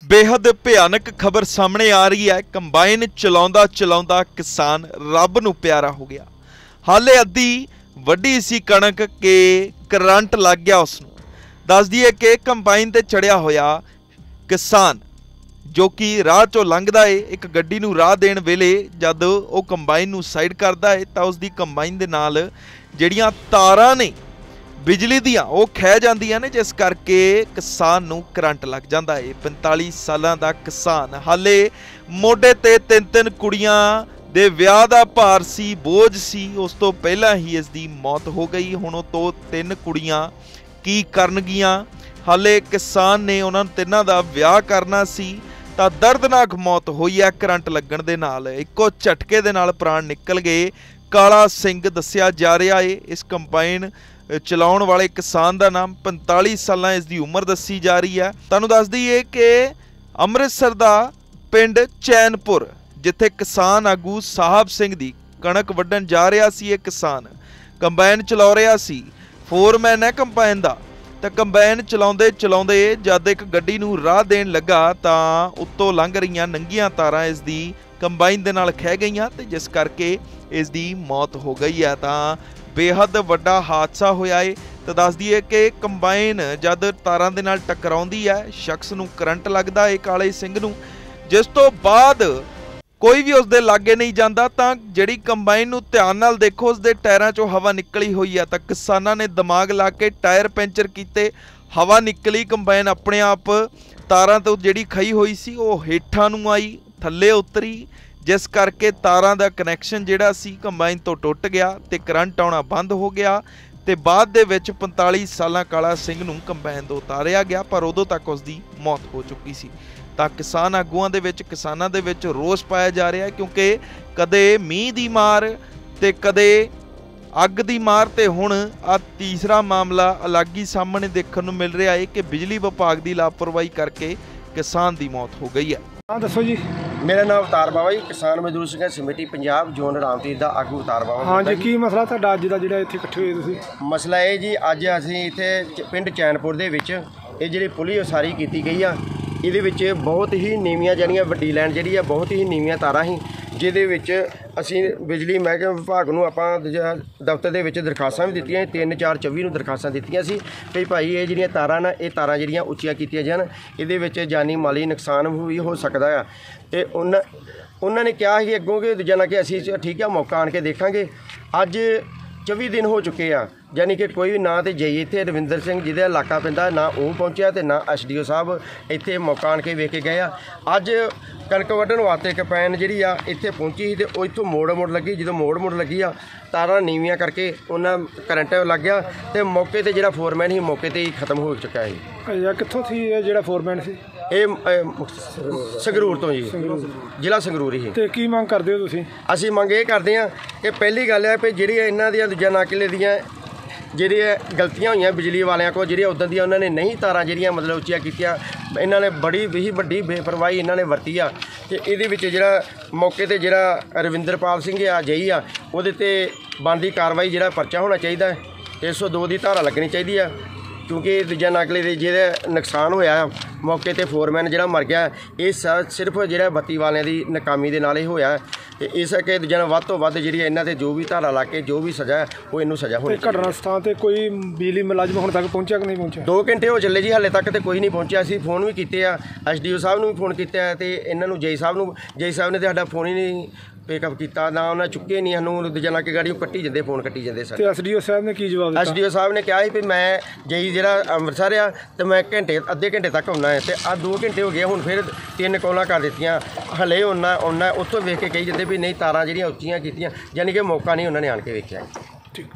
बेहद भयानक खबर सामने आ रही है। कंबाइन चलाउंदा चलाउंदा किसान रब नूं प्यारा हो गया। हाले अद्धी वड्डी सी कणक के करंट लग गया उसनूं। दस दईए कि कंबाइन ते चढ़िया होया किसान जो कि राह चों लंघदा है, एक गड्डी नूं राह देण वेले जद वो कंबाइन नूं साइड करदा है तां उसदी कंबाइन दे नाल जिहड़ियां तारां ने बिजली दियां वो खह जांदियां ने, जिस करके किसान नूं करंट लग जांदा है। 45 सालां दा किसान हाले मोढे ते तीन कुड़ियां दे विआह दा भार सी, बोझ सी, उस तो पहलां ही इसदी मौत हो गई। हुण ਉਹ ਤੋਂ 3 कुड़ियां की करनगियां। हाले किसान ने उन्हां तिन्हां दा विआह करना सी ਤਾਂ दर्दनाक मौत होई है करंट लगण दे नाल। इक्को झटके दे नाल प्राण निकल गए। काला सिंह दस्सिया जा रहा है। इस कंबाइन चलाउण वाले किसान का नाम 45 साल इसकी उम्र दसी जा रही है। तुहानूं दस दईए कि अमृतसर का पिंड चैनपुर जिथे किसान आगू साहब सिंह दी कणक वड्ढण जा रहा सी, ये किसान कंबाइन चला रहा सी, फोरमैन है कंबाइन का। तो कंबाइन चलाउंदे चलाउंदे जद एक गड्डी नूं राह देण लगा तां उत्तों लंघ रहीआं नंगीआं तारां इसदी कंबाइन दे नाल खह गईआं ते जिस करके इसदी मौत हो गई है। तां बेहद वड्डा हादसा होया है। तो दस दईए कि कंबाइन जद तारां दे नाल टकराउंदी है, शख्स नूं करंट लगदा है काले सिंह नूं, जिस तो बाद कोई भी उसदे लागे नहीं जाता। तां जिहड़ी कंबाइन नूं ध्यान नाल देखो, उसदे टायरां चों हवा निकली हुई है। तां किसानां ने दिमाग ला के टायर पैंचर कीते, हवा निकली, कंबाइन अपने आप तारां तो जिहड़ी खई हुई सी वो हेठां नूं आई, थल्ले उतरी, जिस करके तारां दा कनैक्शन जिहड़ा सी कंबाइन तो टुट गया ते करंट आउणा बंद हो गया। ते बाद दे विच 45 सालां काला सिंह नूं कंबाइन तो उतारिया गया, पर उदों तक उसदी मौत हो चुकी सी। ਤਾਂ किसान आगूआं दे विच किसानां दे विच रोस पाया जा रहा है, क्योंकि कदे मींह दी मार ते कदे अग दी मार ते हुण आ तीसरा मामला अलग ही सामने देखण नूं मिल रहा है कि बिजली विभाग की लापरवाही करके किसान की मौत हो गई है। हाँ दसो जी। मेरा नाम अवतार बाबा जी, किसान मजदूर संघर्ष कमेटी पंजाब जोन रामतीर का आगू अवतार बाबा। हाँ जी, की मसला तुहाडा अज दा जिहड़ा इत्थे इकट्ठे होए तुसीं? मसला ये जी, अज असीं इत्थे पिंड चैनपुर दे विच ये जिहड़ी पुली उसारी कीती गई आ, ਇਹਦੇ ਵਿੱਚ ਬਹੁਤ ਹੀ ਨੀਵੀਆਂ ਜਿਹੜੀਆਂ ਵੱਡੀ ਲਾਈਨ ਜਿਹੜੀ ਆ ਬਹੁਤ ਹੀ ਨੀਵੀਆਂ ਤਾਰਾਂ ਸੀ, ਜਿਹਦੇ ਵਿੱਚ ਅਸੀਂ ਬਿਜਲੀ ਮਹਿਕਮੇ ਵਿਭਾਗ ਨੂੰ ਆਪਾਂ ਦਫ਼ਤਰ ਦੇ ਵਿੱਚ ਦਰਖਾਸਤਾਂ ਵੀ ਦਿੱਤੀਆਂ 3/4/24 ਨੂੰ ਦਰਖਾਸਤਾਂ ਦਿੱਤੀਆਂ ਸੀ ਕਿ ਭਾਈ ਇਹ ਜਿਹੜੀਆਂ ਤਾਰਾਂ ਨਾ ਇਹ ਤਾਰਾਂ ਜਿਹੜੀਆਂ ਉੱਚੀਆਂ ਕੀਤੀਆਂ ਜਾਣ, ਇਹਦੇ ਵਿੱਚ ਜਾਨੀ ਮਾਲੀ ਨੁਕਸਾਨ ਵੀ ਹੋ ਸਕਦਾ ਆ। ਤੇ ਉਹਨਾਂ ਨੇ ਕਿਹਾ ਸੀ ਅੱਗੋਂ ਕਿ ਦੂਜਾ ਨਾ ਕਿ ਅਸੀਂ ਠੀਕ ਆ ਮੌਕਾ ਆਣ ਕੇ ਦੇਖਾਂਗੇ। ਅੱਜ 24 दिन हो चुके हैं, यानी कि कोई भी ना तो जई इत्थे रविंदर सिंह जिहदा इलाका पैंदा ना वो पहुँचा तो ना SDO साहब इत्थे मौका आण के वेख के गए। अज कणक वड्ढण वास्ते कंबाइन जिहड़ी आ इत्थे पहुंची तो वो इत्थों मोड़ लगी, जो मोड़ लगी आ तारां नीवियां करके उन्हां करंट लग गया तो मौके ते जिहड़ा फोरमैन ही मौके ते ही खत्म हो चुका है। कित्थों थी जिहड़ा फोरमैन सी? संगरूर तो जी, जिला संगरूर ही। ते की मंग करदे हो तुसीं? असीं मंग ये करदे हां कि पहली गल है भी जिहड़ी इन्हां दी दूजा नाकिले दियां ਜਿਹੜੀਆਂ ਗਲਤੀਆਂ ਹੋਈਆਂ ਬਿਜਲੀ ਵਾਲਿਆਂ ਕੋਲ, ਜਿਹੜੀਆਂ ਉਦੋਂ ਦੀਆਂ ਉਹਨਾਂ ਨੇ ਨਹੀਂ ਤਾਰਾਂ ਜਿਹੜੀਆਂ ਮਤਲਬ ਉੱਚੀਆਂ ਕੀਤੀਆਂ, ਇਹਨਾਂ ਨੇ ਬੜੀ ਹੀ ਵੱਡੀ ਬੇਪਰਵਾਹੀ ਇਹਨਾਂ ਨੇ ਵਰਤੀ ਆ। ਤੇ ਇਹਦੇ ਵਿੱਚ ਜਿਹੜਾ ਮੌਕੇ ਤੇ ਜਿਹੜਾ ਰਵਿੰਦਰਪਾਲ ਸਿੰਘ ਆ ਜਈ ਆ, ਉਹਦੇ ਤੇ ਬਣਦੀ ਕਾਰਵਾਈ ਜਿਹੜਾ ਪਰਚਾ ਹੋਣਾ ਚਾਹੀਦਾ, 302 ਦੀ ਧਾਰਾ ਲੱਗਣੀ ਚਾਹੀਦੀ ਆ, ਕਿਉਂਕਿ ਦੂਜਾ ਨਾਕਲੇ ਦੇ ਜਿਹੜਾ ਨੁਕਸਾਨ ਹੋਇਆ ਮੌਕੇ ਤੇ ਫੋਰਮੈਨ ਜਿਹੜਾ ਮਰ ਗਿਆ, ਇਹ ਸਿਰਫ ਜਿਹੜਾ ਬੱਤੀ ਵਾਲਿਆਂ ਦੀ ਨਾਕਾਮੀ ਦੇ ਨਾਲ ਹੀ ਹੋਇਆ। ਤੇ ਇਸ ਕਰਕੇ ਦੂਜਾ ਵੱਧ ਤੋਂ ਵੱਧ ਜਿਹੜੀ ਇਹਨਾਂ ਤੇ ਜੋ ਵੀ ਧਾਰਾ ਲਾ ਕੇ ਜੋ ਵੀ ਸਜ਼ਾ ਉਹ ਇਹਨੂੰ ਸਜ਼ਾ ਹੋਣੀ। ਘਟਨਾ ਸਥਾਨ ਤੇ ਕੋਈ ਬਿਜਲੀ ਮੁਲਾਜ਼ਮ ਹੁਣ ਤੱਕ ਪਹੁੰਚਿਆ ਕਿ ਨਹੀਂ ਪਹੁੰਚਿਆ? 2 ਘੰਟੇ ਹੋ ਚੱਲੇ ਜੀ, ਹਾਲੇ ਤੱਕ ਤੇ ਕੋਈ ਨਹੀਂ ਪਹੁੰਚਿਆ। ਅਸੀਂ ਫੋਨ ਵੀ ਕੀਤੇ ਆ, SDO ਸਾਹਿਬ ਨੂੰ ਵੀ ਫੋਨ ਕੀਤਾ ਤੇ ਇਹਨਾਂ ਨੂੰ ਜੈ ਸਾਹਿਬ ਨੇ ਤੇ ਸਾਡਾ ਫੋਨ ਹੀ ਨਹੀਂ ਪਿਕਅਪ ਕੀਤਾ, ਨਾ ਉਹਨਾਂ ਚੁੱਕੇ ਨਹੀਂ ਸਾਨੂੰ। ਦੂਜਾ ਲਾ ਕੇ ਗਾੜੀ ਕੱਟੀ ਜਾਂਦੇ, ਫੋਨ ਕੱਟੀ ਜਾਂਦੇ ਸਰ। ਤੇ SDO ਸਾਹਿਬ ਨੇ ਕੀ ਜਵਾਬ ਦਿੱਤਾ? SDO ਸਾਹਿਬ ਨੇ ਕਿਹਾ ਸੀ ਵੀ ਮੈਂ ਜਈ ਜਿਹੜਾ ਅੰਮ੍ਰਿਤਸਰ ਆ ਤੇ ਮੈਂ ਅੱਧੇ ਘੰਟੇ ਤੱਕ ਆਉਣਾ ਹੈ। ਤੇ ਆ 2 ਘੰਟੇ ਹੋ ਗਏ, ਹੁਣ ਫਿਰ 3 ਕਾਲਾਂ ਕਰ ਦਿੱਤੀਆਂ, ਹਲੇ ਆਉਣਾ ਉੱਥੋਂ ਵੇਖ ਕੇ ਕਹੀ ਜਾਂਦੇ ਵੀ ਨਹੀਂ ਤਾਰਾਂ ਜਿਹੜੀਆਂ ਉੱਚੀਆਂ ਕੀਤੀਆਂ, ਯਾਨੀ ਕਿ ਮੌਕਾ ਨਹੀਂ ਉਹਨਾਂ ਨੇ ਆਣ ਕੇ ਵੇਖਿਆ।